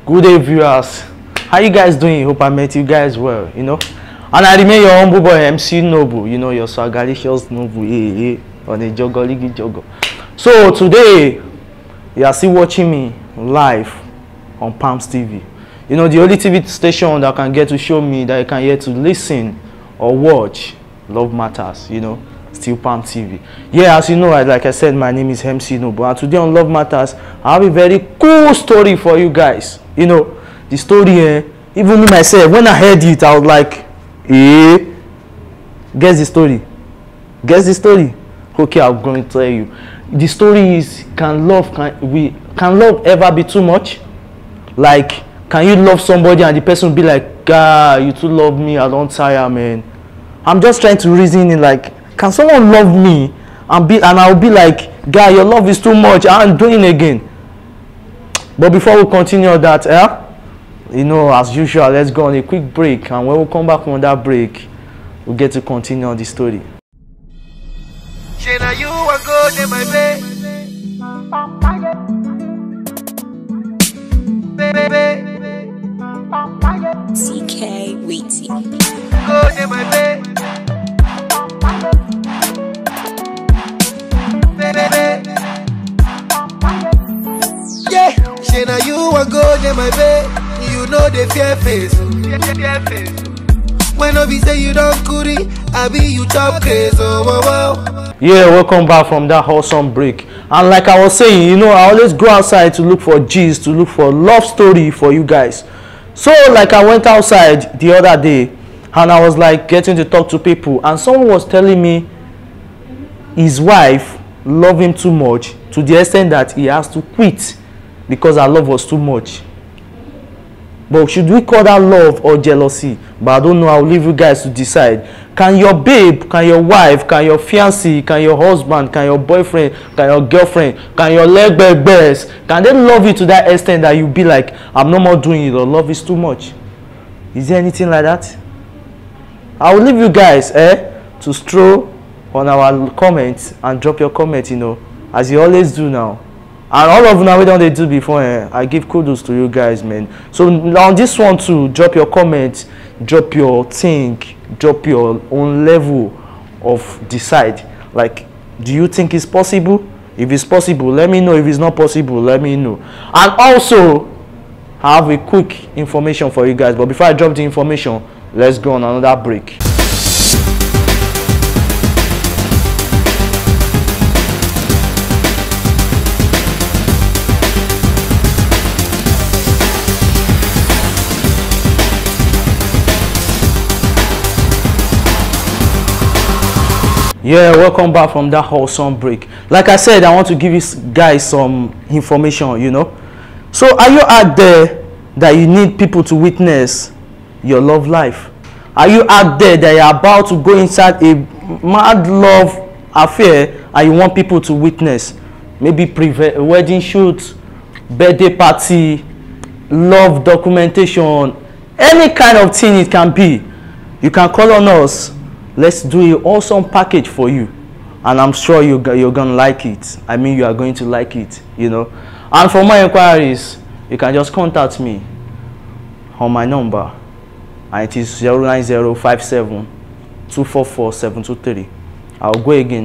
Good day, viewers. How you guys doing? Hope I met you guys well, And I remain your humble boy, MC Noble, your swagalicious Noble, on a joggoligi jogger. So today, you are still watching me live on Palmtv. The only TV station that can get to show me, that you can get to listen or watch Love Matters, still Palmtv. Yeah, as you know, like I said, my name is MC Noble, and today on Love Matters, I have a very cool story for you guys. The story, even me myself, when I heard it, I was like, guess the story. Guess the story. Okay, I'm going to tell you. The story is, can love ever be too much? Like, can you love somebody and the person will be like, God, you too love me, I don't tire, man. I'm just trying to reason it, like, can someone love me and I'll be like, God, your love is too much, I'm doing it again. But before we continue that, as usual, let's go on a quick break, and when we come back from that break, we'll get to continue on the story. Shana, you are good in my bed. CK Wheaty. Good in my bed. Yeah, Shana, you are good in my bed. You know the fear face. When I be say you don't goody, I be you top crazy. Oh. Yeah, welcome back from that wholesome break. And like I was saying, I always go outside to look for gist, to look for love story for you guys. So like I went outside the other day and I was like getting to talk to people, and someone was telling me his wife loved him too much to the extent that he has to quit because her love was too much. But should we call that love or jealousy? But I don't know. I'll leave you guys to decide. Can your babe, can your wife, can your fiancé, can your husband, can your boyfriend, can your girlfriend, can your leg best, can they love you to that extent that you be like, I'm no more doing it, or love is too much? Is there anything like that? I will leave you guys to stroll on our comments and drop your comment, as you always do now. And all of now we don't do before, I give kudos to you guys, man. So on this one too, drop your comments, drop your think, drop your own level of decide. Like, do you think it's possible? If it's possible, let me know. If it's not possible, let me know. And also, I have a quick information for you guys. But before I drop the information, let's go on another break. Yeah, welcome back from that wholesome break. Like I said, I want to give you guys some information, So are you out there that you need people to witness your love life? Are you out there that you're about to go inside a mad love affair and you want people to witness? Maybe wedding shoot, birthday party, love documentation, any kind of thing it can be. You can call on us. Let's do an awesome package for you, and I'm sure you're gonna like it. I mean, you are going to like it, And for more inquiries, you can just contact me on my number, and it is 09057 244 723. I'll go again,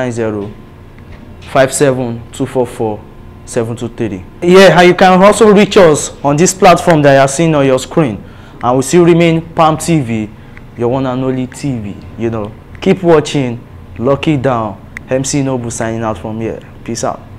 09057 244 723. Yeah, and you can also reach us on this platform that you are seeing on your screen, and we still remain Palmtv, your one and only TV. Keep watching. Lock it down. MC Noble signing out from here. Peace out.